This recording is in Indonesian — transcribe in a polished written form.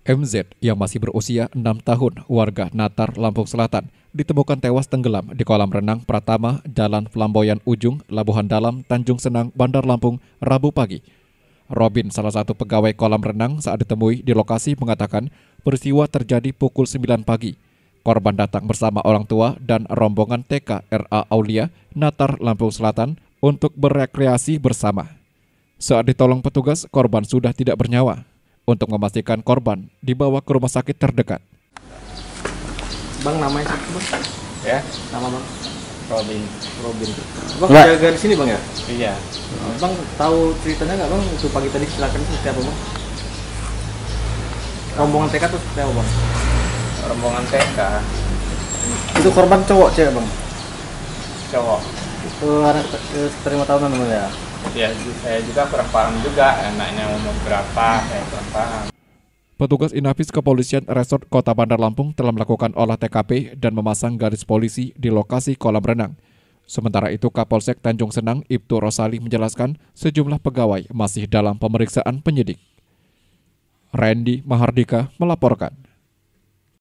MZ yang masih berusia 6 tahun, warga Natar, Lampung Selatan, ditemukan tewas tenggelam di kolam renang Pratama, Jalan Flamboyan Ujung, Labuhan Dalam, Tanjung Senang, Bandar Lampung, Rabu pagi. Robin, salah satu pegawai kolam renang saat ditemui di lokasi, mengatakan peristiwa terjadi pukul 9 pagi. Korban datang bersama orang tua dan rombongan TK RA Aulia, Natar, Lampung Selatan untuk berekreasi bersama. Saat ditolong petugas, korban sudah tidak bernyawa. Untuk memastikan korban dibawa ke rumah sakit terdekat. Bang, namanya siapa bang? Ya, Nama bang? Robin. Robin. Bang jaga di sini bang ya? Iya. Bang tahu ceritanya nggak bang? Itu pagi tadi kecelakaan itu seperti apa bang? Rombongan TK tuh seperti apa bang? Rombongan TK, Itu korban cowok cewek bang? cowok. Itu anak sekitar 5 tahunan bang ya? Ya, saya juga kurang paham juga anaknya umur berapa, saya kurang paham. Petugas Inafis Kepolisian Resort Kota Bandar Lampung telah melakukan olah TKP dan memasang garis polisi di lokasi kolam renang. Sementara itu, Kapolsek Tanjung Senang, Ibtu Rosali, menjelaskan sejumlah pegawai masih dalam pemeriksaan penyidik. Randy Mahardika melaporkan.